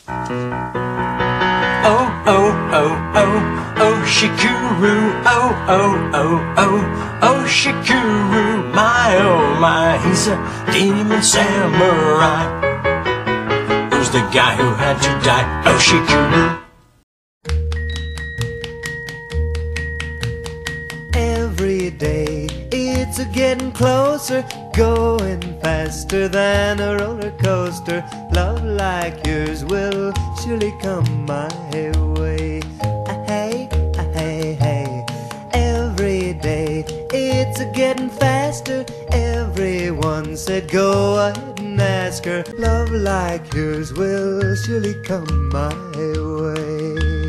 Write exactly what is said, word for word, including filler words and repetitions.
Oh, oh, oh, oh, Oshikuru, oh, oh, oh, oh, Oshikuru, my, oh, my, he's a demon samurai. Who's the guy who had to die? Oshikuru. Every day it's a getting closer, going faster than a roller coaster. Love like yours will surely come my way. Ah, hey, ah, hey, hey. Every day it's a getting faster. Everyone said go ahead and ask her. Love like yours will surely come my way.